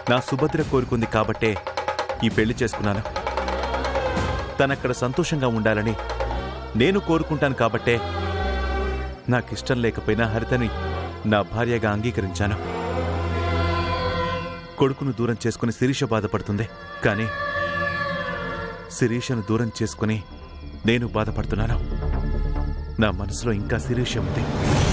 నా సుభద్ర కోరుకుంది కాబట్టే ఈ పెళ్లి చేసుకున్నాను. తనక్కడ సంతోషంగా ఉండాలని నేను కోరుకుంటాను కాబట్టే నాకిష్టం లేకపోయినా హరితని నా భార్యగా అంగీకరించాను. కొడుకును దూరం చేసుకుని శిరీష బాధపడుతుంది, కానీ శిరీషను దూరం చేసుకుని నేను బాధపడుతున్నాను. నా మనసులో ఇంకా శిరీష ఉంది.